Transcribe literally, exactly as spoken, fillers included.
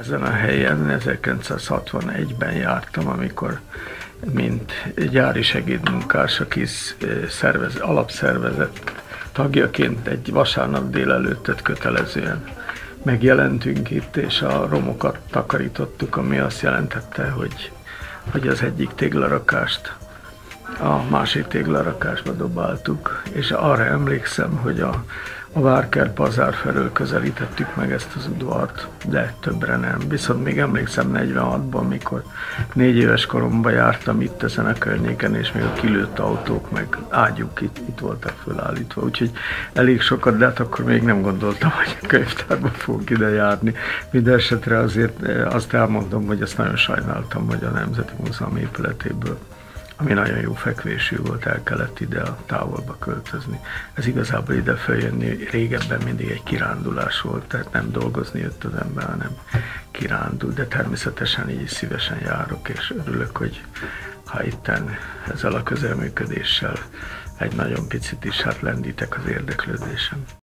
Ezen a helyen ezerkilencszázhatvanegyben jártam, amikor mint gyári segédmunkás, a KISZ szervez, alapszervezet tagjaként egy vasárnap délelőttet kötelezően megjelentünk itt, és a romokat takarítottuk, ami azt jelentette, hogy, hogy az egyik téglarakást a másik téglarakásba dobáltuk, és arra emlékszem, hogy a, a Várkert bazár felől közelítettük meg ezt az udvart, de többre nem. Viszont még emlékszem negyvenhatban, mikor négy éves koromban jártam itt ezen a környéken, és még a kilőtt autók, meg ágyuk itt, itt voltak fölállítva, úgyhogy elég sokat, de hát akkor még nem gondoltam, hogy a könyvtárba fogok ide járni. Mindenesetre azért azt elmondom, hogy ezt nagyon sajnáltam, hogy a Nemzeti Múzeum épületéből, ami nagyon jó fekvésű volt, el kellett ide a távolba költözni. Ez igazából ide feljönni régebben mindig egy kirándulás volt, tehát nem dolgozni jött az ember, hanem kirándul, de természetesen így is szívesen járok, és örülök, hogy ha itten ezzel a közelműködéssel egy nagyon picit is hát lendítek az érdeklődésem.